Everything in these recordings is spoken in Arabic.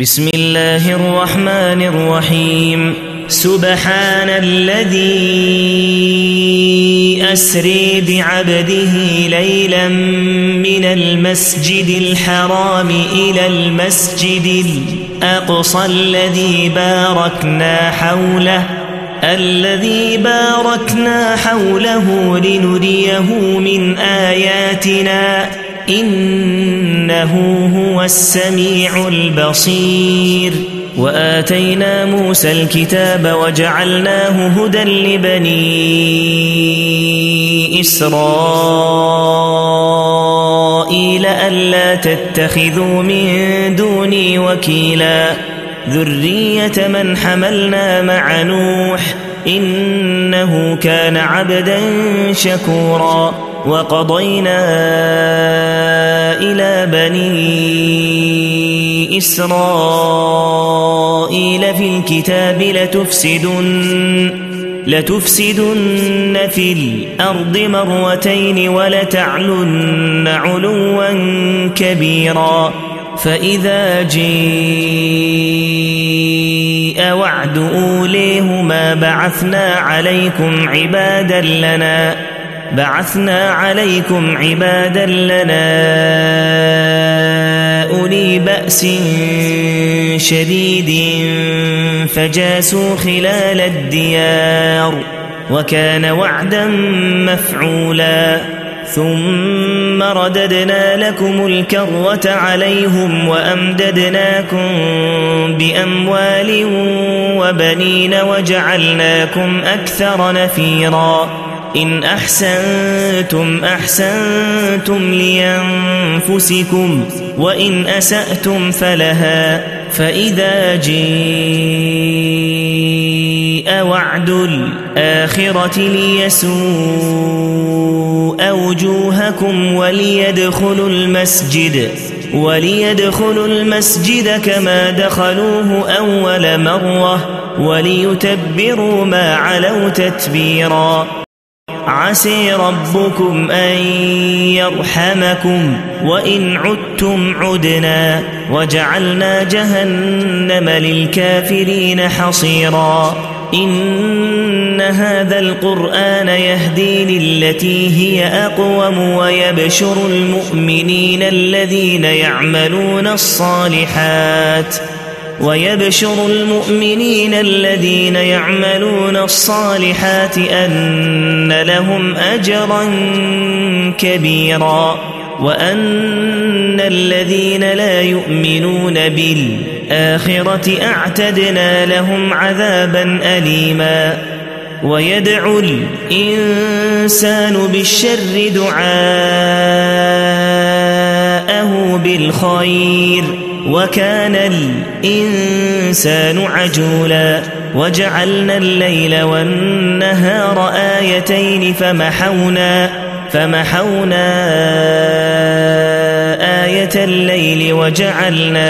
بسم الله الرحمن الرحيم سبحان الذي أسري بعبده ليلا من المسجد الحرام إلى المسجد الأقصى الذي باركنا حوله لنريه من آياتنا إنه هو السميع البصير. وآتينا موسى الكتاب وجعلناه هدى لبني إسرائيل ألا تتخذوا من دوني وكيلا ذرية من حملنا مع نوح إنه كان عبدا شكورا. وقضينا إلى بني إسرائيل في الكتاب لتفسدن في الأرض مرتين ولتعلن علوا كبيرا. فإذا جاء وعد أوليهما بعثنا عليكم عبادا لنا أولي بأس شديد فجاسوا خلال الديار وكان وعدا مفعولا. ثم رددنا لكم الكرة عليهم وأمددناكم بأموال وبنين وجعلناكم أكثر نفيرا. إن أحسنتم أحسنتم لأنفسكم وإن أسأتم فلها. فإذا جاء وعد الآخرة ليسوء وجوهكم وليدخلوا المسجد كما دخلوه أول مرة وليتبروا ما علوا تتبيرا. عسى ربكم أن يرحمكم وإن عدتم عدنا وجعلنا جهنم للكافرين حصيرا. إن هذا القرآن يهدي للتي هي أقوم ويبشر المؤمنين الذين يعملون الصالحات أن لهم أجرا كبيرا. وأن الذين لا يؤمنون بالآخرة أعتدنا لهم عذابا أليما. ويدعو الإنسان بالشر دعاءه بالخير وكان الإنسان عجولا. وجعلنا الليل والنهار آيتين فمحونا آية الليل وجعلنا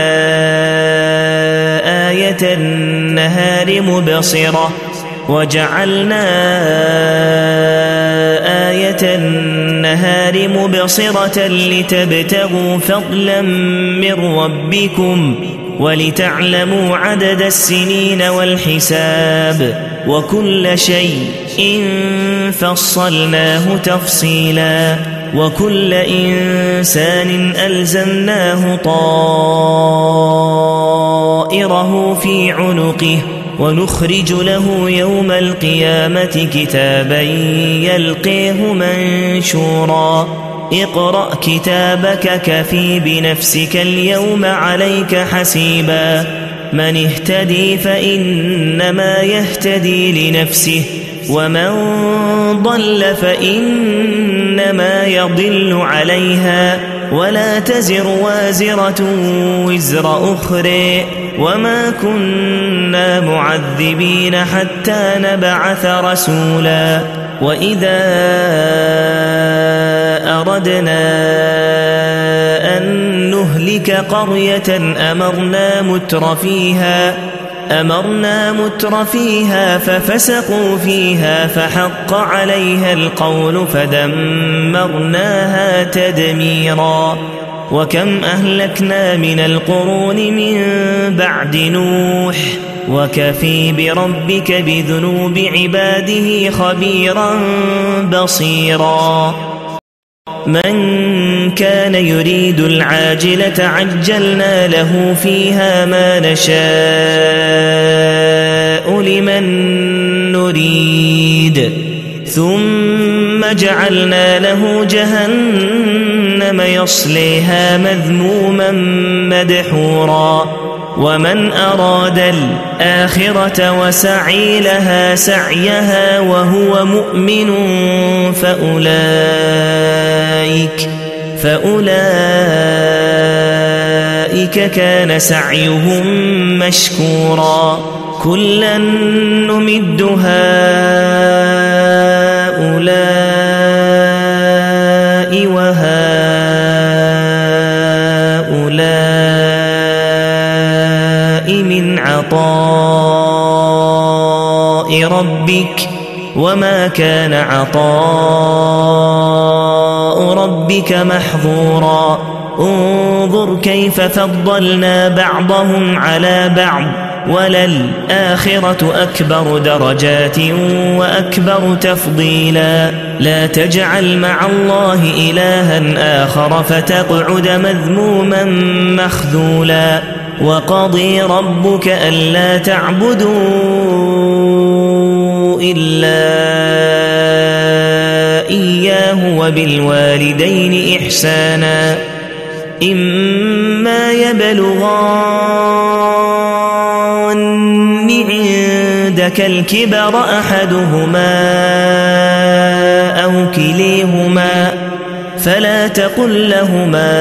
آية النهار مبصرة لتبتغوا فضلا من ربكم ولتعلموا عدد السنين والحساب وكل شيء فصلناه تفصيلا. وكل إنسان ألزمناه طائره في عنقه ونخرج له يوم القيامة كتابا يلقيه منشورا. اقرأ كتابك كفي بنفسك اليوم عليك حسيبا. من اهتدي فإنما يهتدي لنفسه ومن ضل فإنما يضل عليها ولا تزر وازرة وزر أخرى وما كنا معذبين حتى نبعث رسولا. وإذا أردنا أن نهلك قرية أمرنا متر فيها ففسقوا فيها فحق عليها القول فدمرناها تدميرا. وكم أهلكنا من القرون من بعد نوح وكفى بربك بذنوب عباده خبيرا بصيرا من كان يريد العاجلة عجلنا له فيها ما نشاء لمن نريد ثم جعلنا له جهنم يصليها مذموما مدحورا ومن أراد الآخرة وسعي لها سعيها وهو مؤمن فأولئك كان سعيهم مشكورا كلا نمد هؤلاء وهؤلاء من عطاء ربك وما كان عطاء ربك محظورا انظر كيف فضلنا بعضهم على بعض وللآخرة أكبر درجات وأكبر تفضيلا لا تجعل مع الله إلها آخر فتقعد مذموما مخذولا وقضي ربك ألا تعبدوا إلا إياه وبالوالدين إحسانا إما يبلغن عندك الكبر أحدهما أو كليهما فلا تقل لهما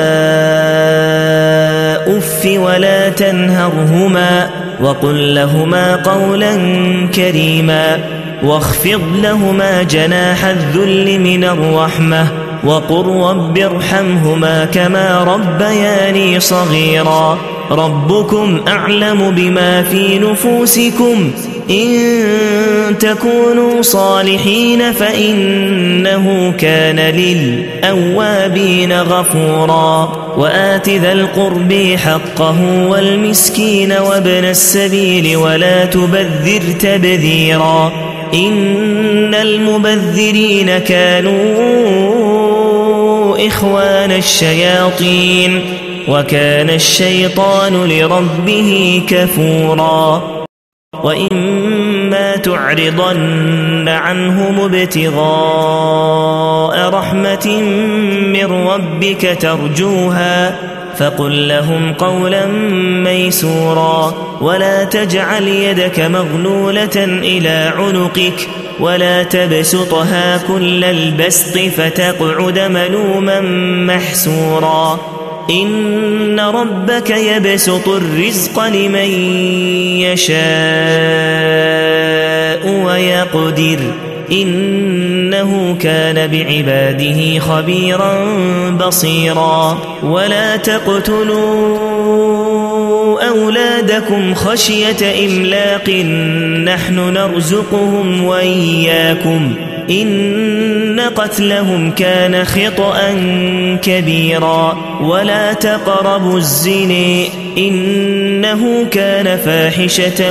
أف ولا تنهرهما وقل لهما قولا كريما واخفض لهما جناح الذل من الرحمة وقل رب ارحمهما كما ربياني صغيرا ربكم أعلم بما في نفوسكم إن تكونوا صالحين فإنه كان للأوابين غفورا وآت ذا القرب حقه والمسكين وابن السبيل ولا تبذر تبذيرا إن المبذرين كانوا إخوان الشياطين وكان الشيطان لربه كفورا وإما تعرضن عنهم ابتغاء رحمة من ربك ترجوها فقل لهم قولا ميسورا ولا تجعل يدك مغلولة إلى عنقك ولا تبسطها كل البسط فتقعد ملوما محسورا إن ربك يبسط الرزق لمن يشاء ويقدر إنه كان بعباده خبيرا بصيرا ولا تقتلوا أولادكم خشية إملاق نحن نرزقهم وإياكم إن قتلهم كان خطأ كبيرا ولا تقربوا الزنا إنه كان فاحشة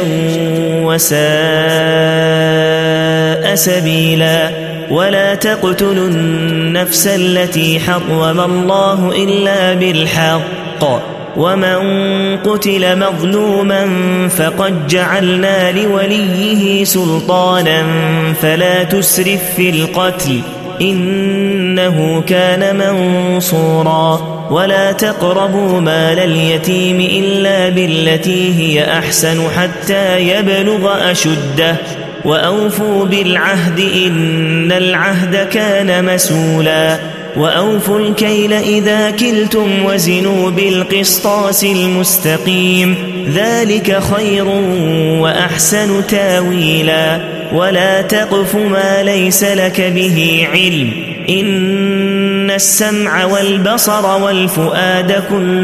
وساء سبيلا ولا تقتلوا النفس التي حرم الله إلا بالحق ومن قتل مظلوما فقد جعلنا لوليه سلطانا فلا تسرف في القتل إنه كان منصورا ولا تقربوا مال اليتيم إلا بالتي هي أحسن حتى يبلغ أشده وأوفوا بالعهد إن العهد كان مسؤولا وأوفوا الكيل إذا كلتم وزنوا بالقسطاس المستقيم ذلك خير وأحسن تاويلا ولا تقف ما ليس لك به علم إن السمع والبصر والفؤاد كل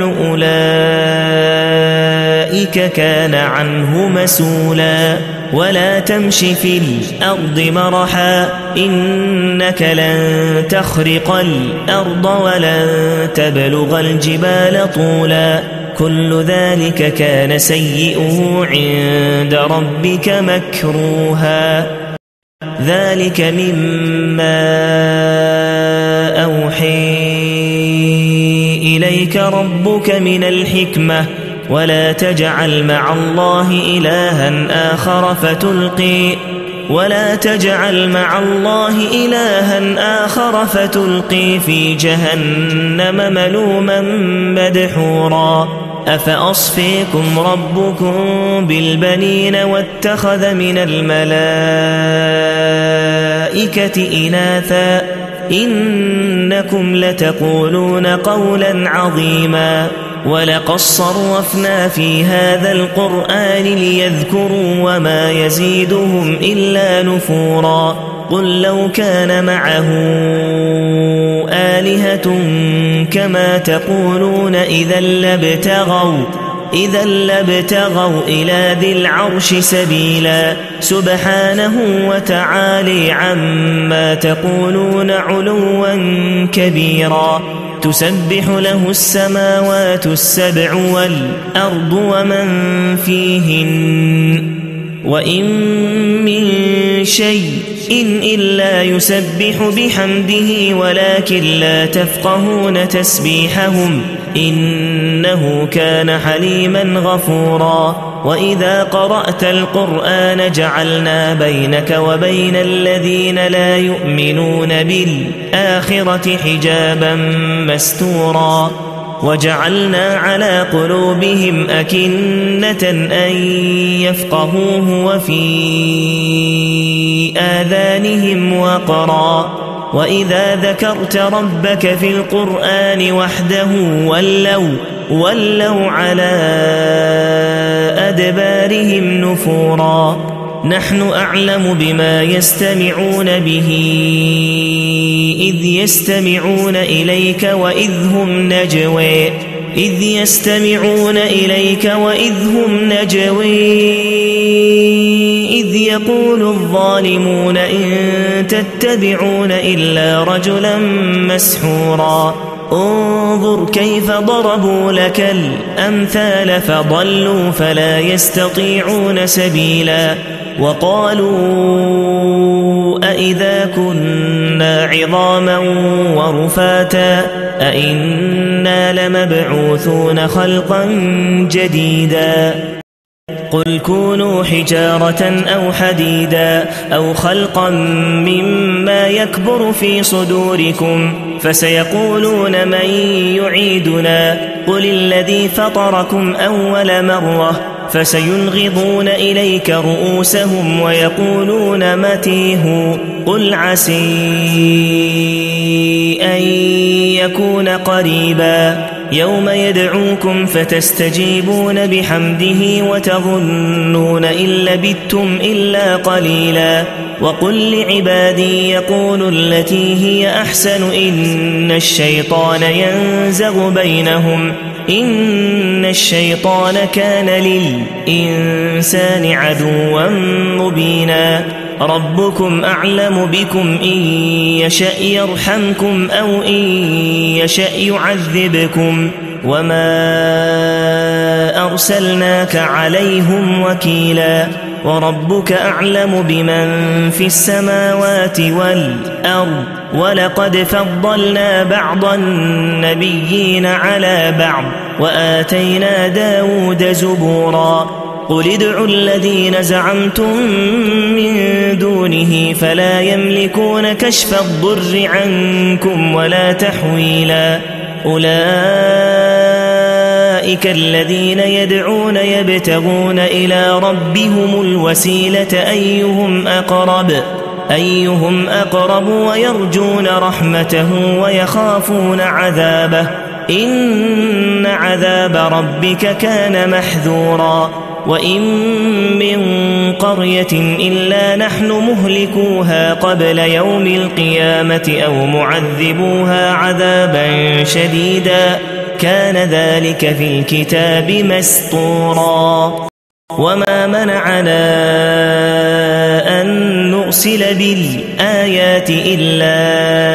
أولئك كان عنه مسؤولا ولا تمش في الأرض مرحا إنك لن تخرق الأرض ولن تبلغ الجبال طولا كل ذلك كان سيئه عند ربك مكروها ذلك مما أوحي إليك ربك من الحكمة ولا تجعل مع الله إلها آخر فتلقي في جهنم ملوما مدحورا أفأصفيكم ربكم بالبنين واتخذ من الملائكة إناثا إنكم لتقولون قولا عظيما ولقد صرفنا في هذا القرآن ليذكروا وما يزيدهم إلا نفورا قل لو كان معه آلهة كما تقولون إذا لابتغوا إلى ذي العرش سبيلا سبحانه وتعالى عما تقولون علوا كبيرا تسبح له السماوات السبع والأرض ومن فيهن وإن من شيء إلا يسبح بحمده ولكن لا تفقهون تسبيحهم إنه كان حليما غفورا وإذا قرأت القرآن جعلنا بينك وبين الذين لا يؤمنون بالآخرة حجابا مستورا وجعلنا على قلوبهم أكنة أن يفقهوه وفي آذانهم وقرا وإذا ذكرت ربك في القرآن وحده ولوا على أدبارهم نفورا نحن أعلم بما يستمعون به إذ يستمعون إليك وإذ هم نجوي إذ يقول الظالمون إن تتبعون إلا رجلا مسحورا انظر كيف ضربوا لك الأمثال فضلوا فلا يستطيعون سبيلا وقالوا أإذا كنا عظاما ورفاتا أإنا لمبعوثون خلقا جديدا قل كونوا حجارة أو حديدا أو خلقا مما يكبر في صدوركم فسيقولون من يعيدنا قل الذي فطركم أول مرة فسينغضون إليك رؤوسهم ويقولون متيه قل عسي أن يكون قريبا يوم يدعوكم فتستجيبون بحمده وتظنون إن لبثتم إلا قليلا وقل لعبادي يقولوا التي هي أحسن إن الشيطان ينزغ بينهم إن الشيطان كان للإنسان عدوا مبينا ربكم أعلم بكم إن يشأ يرحمكم أو إن يشأ يعذبكم وما أرسلناك عليهم وكيلا وربك أعلم بمن في السماوات والأرض ولقد فضلنا بعض النبيين على بعض وآتينا داود زبورا قل ادعوا الذين زعمتم من دونه فلا يملكون كشف الضر عنكم ولا تحويلا أولئك الذين يدعون يبتغون إلى ربهم الوسيلة أيهم أقرب ويرجون رحمته ويخافون عذابه إن عذاب ربك كان محذورا وإن من قرية إلا نحن مهلكوها قبل يوم القيامة أو معذبوها عذابا شديدا كان ذلك في الكتاب مسطورا وما منعنا أن نرسل بالآيات إلا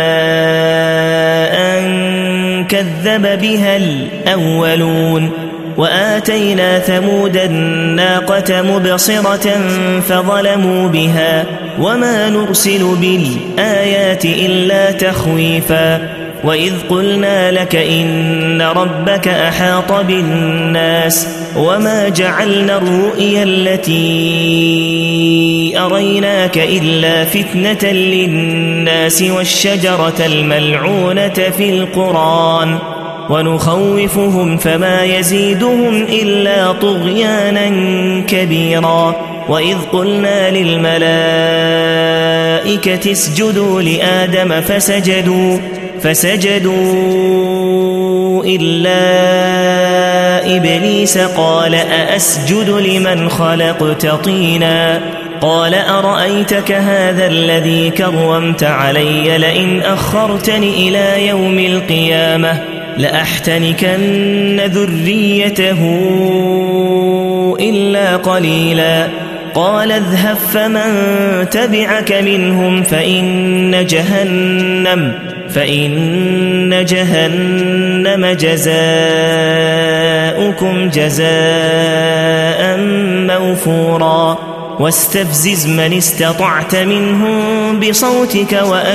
أن كذب بها الأولون وآتينا ثمود الناقة مبصرة فظلموا بها وما نرسل بالآيات إلا تخويفا وإذ قلنا لك إن ربك أحاط بالناس وما جعلنا الرؤيا التي أريناك إلا فتنة للناس والشجرة الملعونة في القرآن ونخوفهم فما يزيدهم إلا طغيانا كبيرا وإذ قلنا للملائكة اسجدوا لآدم فسجدوا إلا إبليس قال أأسجد لمن خلقت طينا قال أرأيتك هذا الذي كرمت علي لئن أخرتني إلى يوم القيامة لأحتنكن ذريته إلا قليلا قال اذهب فمن تبعك منهم فإن جهنم جزاؤكم جزاء موفورا واستفزز من استطعت منهم بصوتك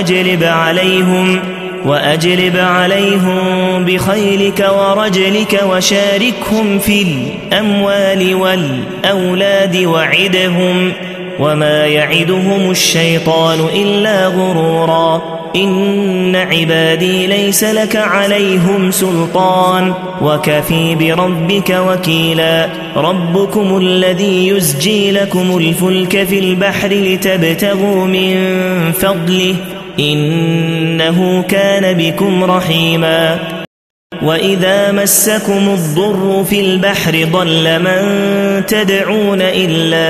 وأجلب عليهم بخيلك ورجلك وشاركهم في الأموال والأولاد وعدهم وما يعدهم الشيطان إلا غرورا إن عبادي ليس لك عليهم سلطان وكفي بربك وكيلا ربكم الذي يزجي لكم الفلك في البحر لتبتغوا من فضله إنه كان بكم رحيما وإذا مسكم الضر في البحر ضل من تدعون إلا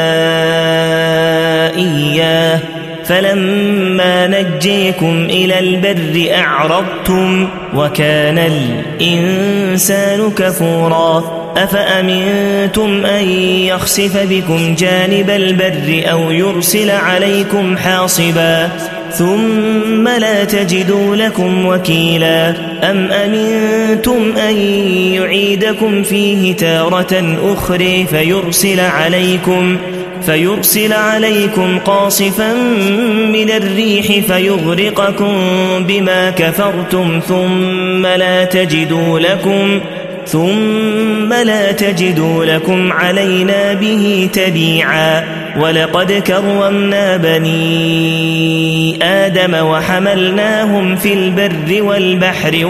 إياه فلما نجيكم إلى البر أعرضتم وكان الإنسان كفورا أفأمنتم أن يخسف بكم جانب البر أو يرسل عليكم حاصبا ثم لا تجدوا لكم وكيلا أم أمنتم أن يعيدكم فيه تارة أخرى فيرسل عليكم قاصفا من الريح فيغرقكم بما كفرتم ثم لا تجدوا لكم علينا به تبيعا ولقد كرمنا بني آدم وحملناهم في البر والبحر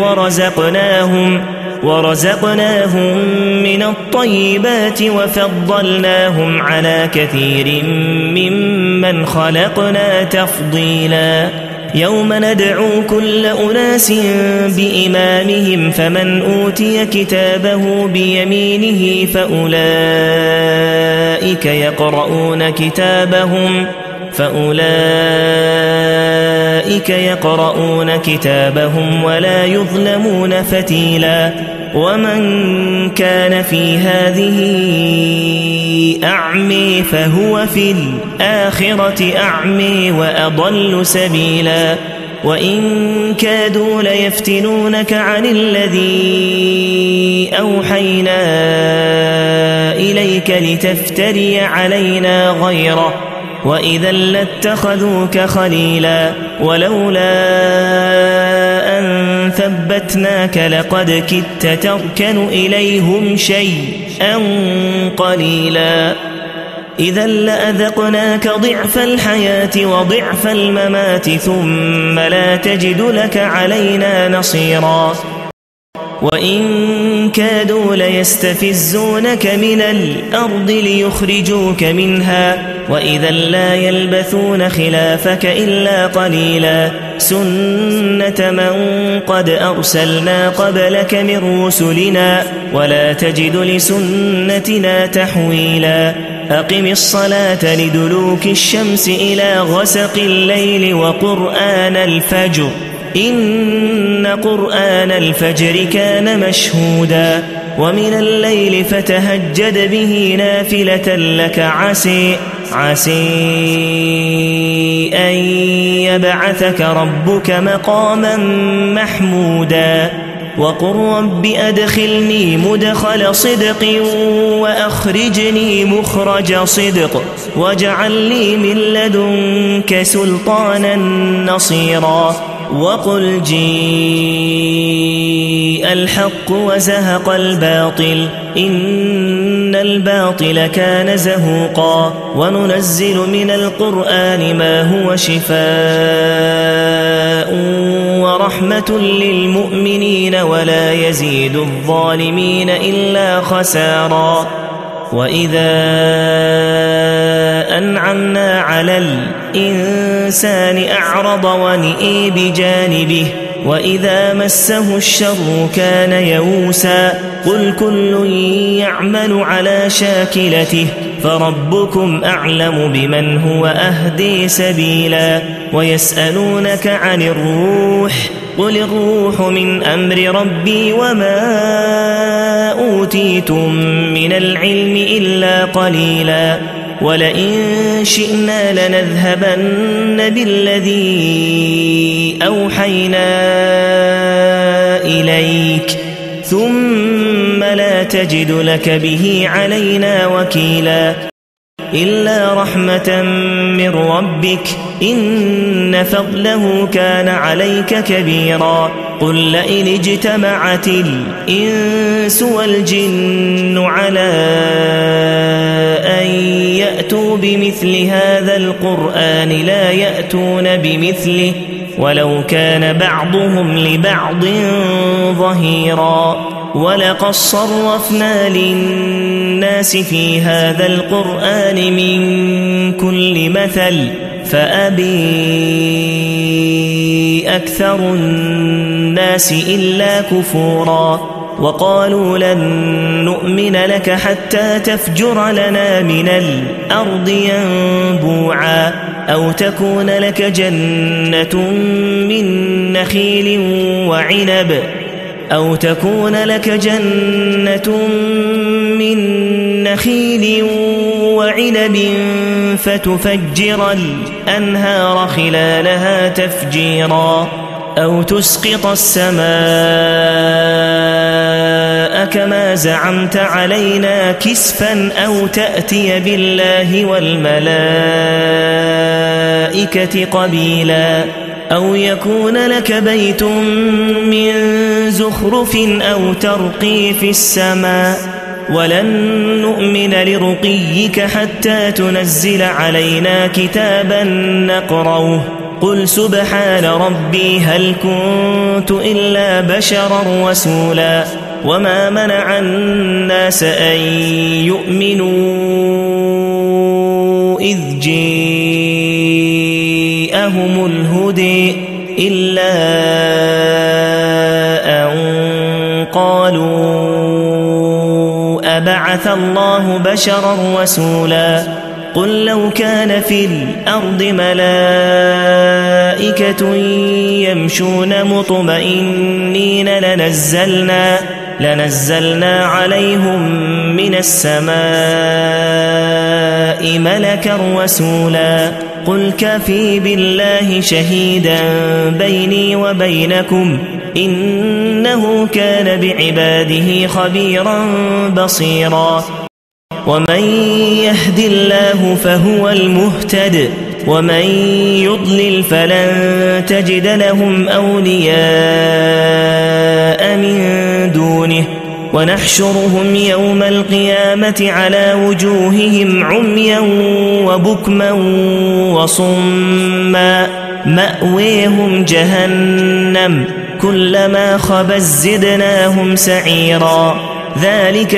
ورزقناهم من الطيبات وفضلناهم على كثير ممن خلقنا تفضيلا يوم ندعو كل أناس بإمامهم فمن أوتي كتابه بيمينه فأولئك يقرؤون كتابهم ولا يظلمون فتيلا ومن كان في هذه أعمي فهو في الآخرة أعمي وأضل سبيلا وإن كادوا ليفتنونك عن الذي أوحينا إليك لتفتري علينا غيره وإذا لاتخذوك خليلا ولولا أن ثبتناك لقد كدت تركن إليهم شيئا قليلا إذا لأذقناك ضعف الحياة وضعف الممات ثم لا تجد لك علينا نصيرا وإن كادوا ليستفزونك من الأرض ليخرجوك منها وإذا لا يلبثون خلافك إلا قليلا سنة من قد أرسلنا قبلك من رسلنا ولا تجد لسنتنا تحويلا أقم الصلاة لدلوك الشمس إلى غسق الليل وقرآن الفجر إن قرآن الفجر كان مشهودا ومن الليل فتهجد به نافلة لك عسي أن يبعثك ربك مقاما محمودا وقل رب أدخلني مدخل صدق وأخرجني مخرج صدق واجعل لي من لدنك سلطانا نصيرا وقل جيء الحق وزهق الباطل إن الباطل كان زهوقا وننزل من القرآن ما هو شفاء ورحمة للمؤمنين ولا يزيد الظالمين إلا خسارا وإذا أنعمنا على الإنسان أعرض ونئي بجانبه وإذا مسه الشر كان يئوسا قل كل يعمل على شاكلته فربكم أعلم بمن هو أهدي سبيلا ويسألونك عن الروح قل الروح من أمر ربي وما أوتيتم من العلم إلا قليلا ولئن شئنا لنذهبن بالذي أوحينا إليك ثم لا تجد لك به علينا وكيلا إلا رحمة من ربك إن فضله كان عليك كبيرا قل لئن اجتمعت الإنس والجن على أن يأتوا بمثل هذا القرآن لا يأتون بمثله ولو كان بعضهم لبعض ظهيرا ولقد صرفنا للناس في هذا القرآن من كل مثل فأبي أكثر الناس إلا كفورا وقالوا لن نؤمن لك حتى تفجر لنا من الأرض ينبوعا أو تكون لك جنة من نخيل وعنب فتفجر الأنهار خلالها تفجيرا أو تسقط السماء كما زعمت علينا كسفا أو تأتي بالله والملائكة قبيلا أو يكون لك بيت من زخرف أو ترقي في السماء ولن نؤمن لرقيك حتى تنزل علينا كتابا نقرأه قل سبحان ربي هل كنت إلا بشرا رسولا وما منع الناس أن يؤمنوا إذ جاءهم الهدى إلا أن قالوا أبعث الله بشرا رسولا قل لو كان في الأرض ملائكة يمشون مطمئنين لنزلنا عليهم من السماء ملكا رسولا قل كفى بالله شهيدا بيني وبينكم إنه كان بعباده خبيرا بصيرا ومن يهد الله فهو المهتد ومن يضلل فلن تجد لهم أولياء من دونه ونحشرهم يوم القيامة على وجوههم عميا وبكما وصما مأويهم جهنم كلما خبت زدناهم سعيرا ذلك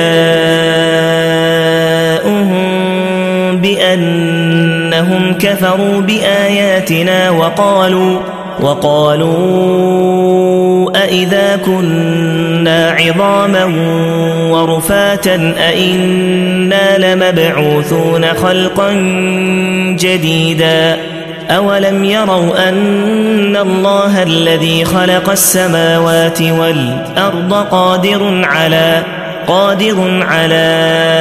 جزاؤهم بأنهم كفروا بآياتنا وقالوا أئذا كنا عظاما ورفاتا أئنا لمبعوثون خلقا جديدا أولم يروا أن الله الذي خلق السماوات والأرض قادر على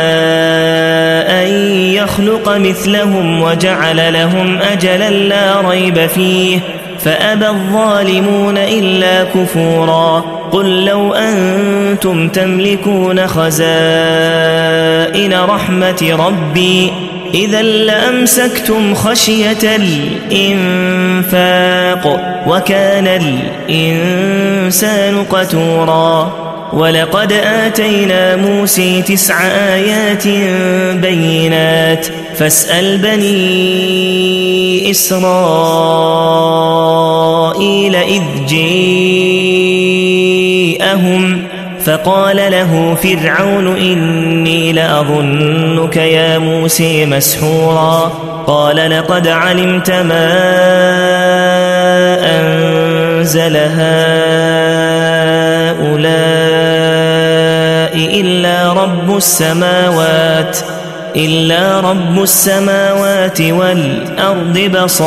أن يخلق مثلهم وجعل لهم أجلا لا ريب فيه فأبى الظالمون إلا كفورا قل لو أنتم تملكون خزائن رحمة ربي إذا لأمسكتم خشية الإنفاق وكان الإنسان قتورا ولقد آتينا موسى 9 آيات بينات فاسأل بني إسرائيل إذ جاءهم فقال له فرعون إني لأظنك يا موسى مسحورا قال لقد علمت ما أنزل هؤلاء إلا رب السماوات والأرض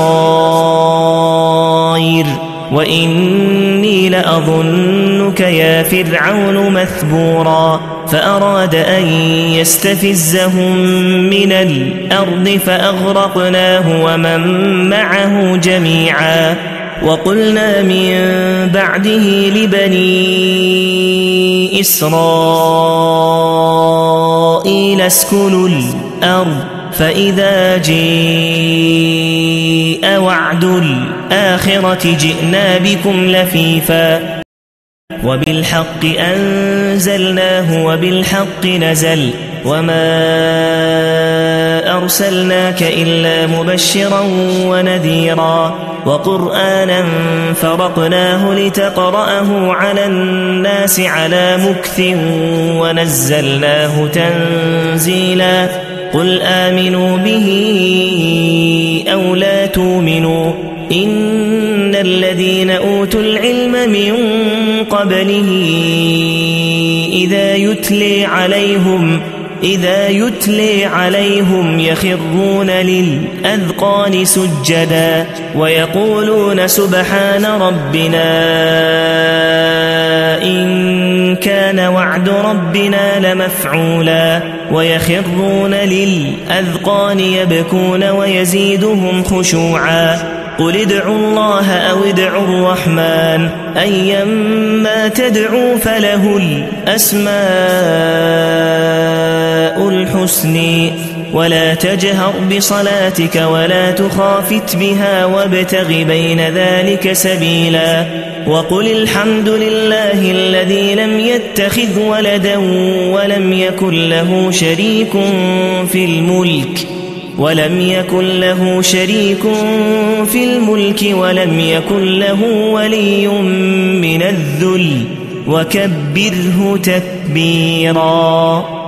بصائر وإني لأظنك يا فرعون مثبورا فأراد أن يستفزهم من الأرض فأغرقناه ومن معه جميعا وقلنا من بعده لبني إسرائيل اسكنوا الأرض فإذا جاء وعد الآخرة جئنا بكم لفيفا وبالحق أنزلناه وبالحق نزل وما أرسلناك إلا مبشرا ونذيرا وقرآنا فرقناه لتقرأه على الناس على مكث ونزلناه تنزيلا قل آمنوا به أو لا تؤمنوا إن الذين أوتوا العلم من قبله إذا يتلي عليهم يخرون للأذقان سجدا ويقولون سبحان ربنا إن كان وعد ربنا لمفعولا ويخرون للأذقان يبكون ويزيدهم خشوعا قل ادعوا الله أو ادعوا الرحمن أيما تدعوا فله الأسماء الحسن ولا تجهر بصلاتك ولا تخافت بها وابتغ بين ذلك سبيلا وقل الحمد لله الذي لم يتخذ ولدا ولم يكن له شريك في الملك ولم ولم يكن له ولي من الذل وكبره تكبيرا.